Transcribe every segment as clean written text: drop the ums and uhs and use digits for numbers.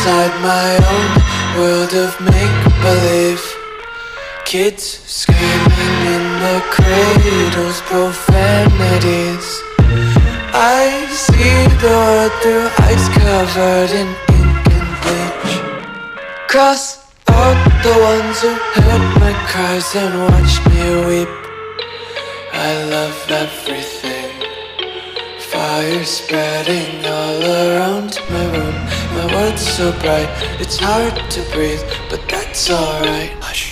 inside my own world of make-believe. Kids screaming in the cradles, profanities. I see the world through eyes covered in ink and bleach. Cross out the ones who heard my cries and watched me weep. I love everything. Fire spreading all around my room. My world's so bright, it's hard to breathe, but that's alright. Hush.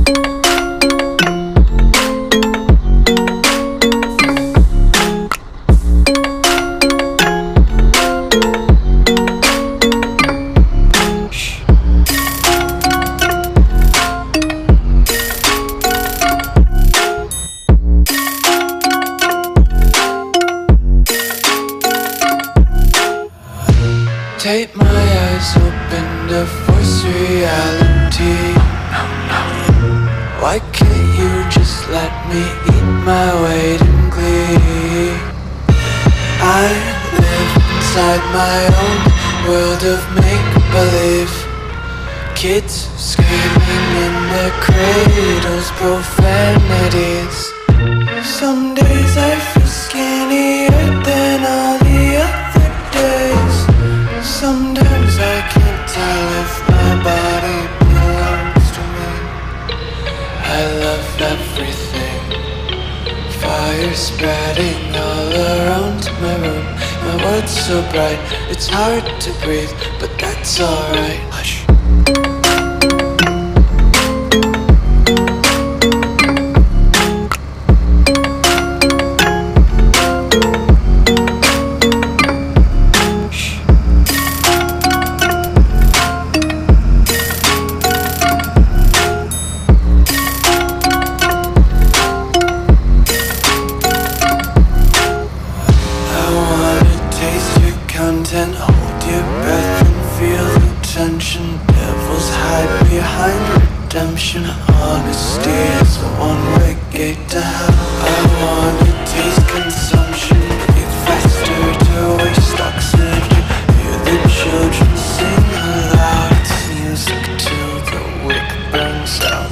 Tape my eyes open to force reality. Why can't you just let me eat my weight in glee? I live inside my own world of make-believe. Kids screaming in their cradles, profanities. Some days I feel skinnier than all the other days. Sometimes I can't tell if my body belongs to me. I love everything. Fire spreading all around my room. My world's so bright, it's hard to breathe, but that's alright. Hush. Content, hold your breath and feel the tension. Devils hide behind redemption. Honesty is a one-way gate to hell. I wanna taste consumption, breathe faster to waste oxygen. Hear the children sing aloud. It's music till the wick burns out.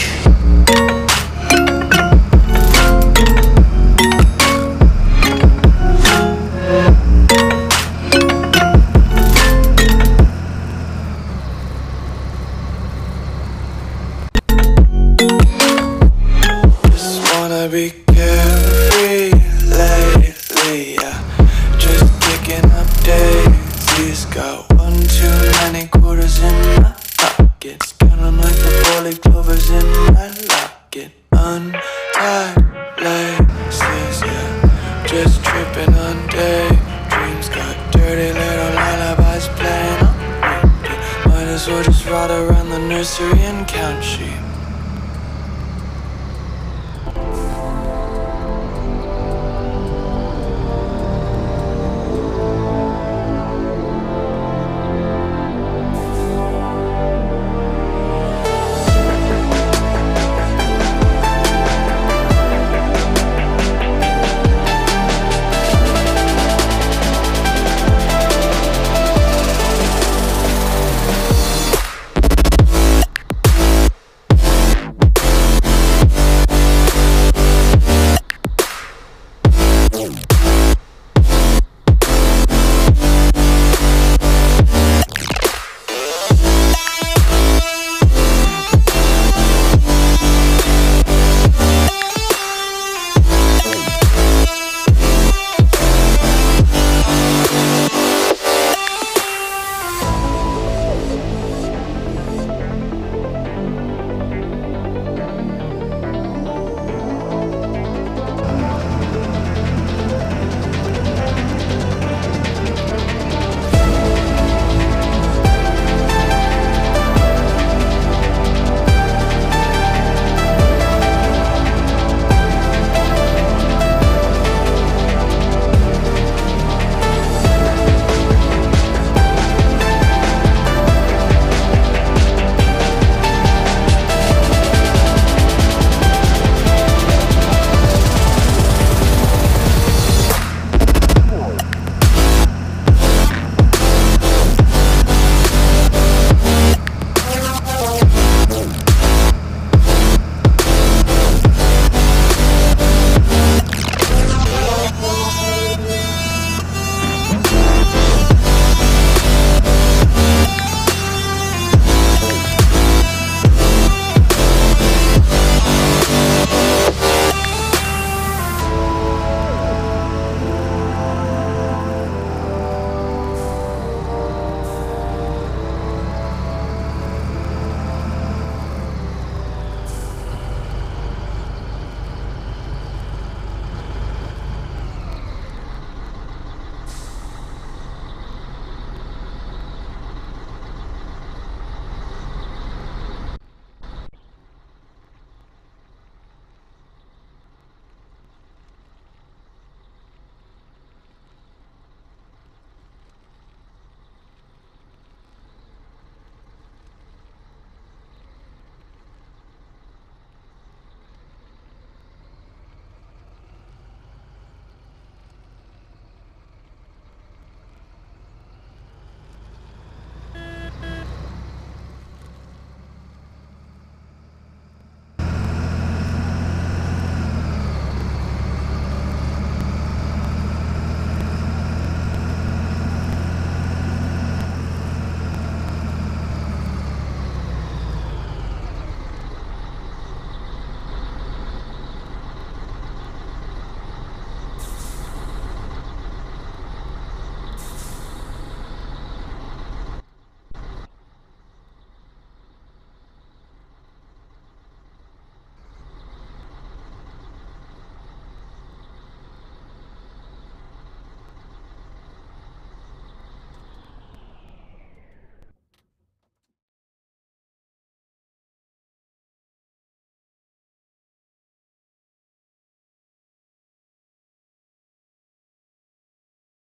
Be carefree lately, yeah. Just picking up daisies. Got one too many quarters in my pockets. Counting like the 4-leaf clovers in my locket. Untied laces, yeah. Just tripping on daydreams. Got dirty little lullabies playing on repeat. Might as well just ride around the nursery and count sheep.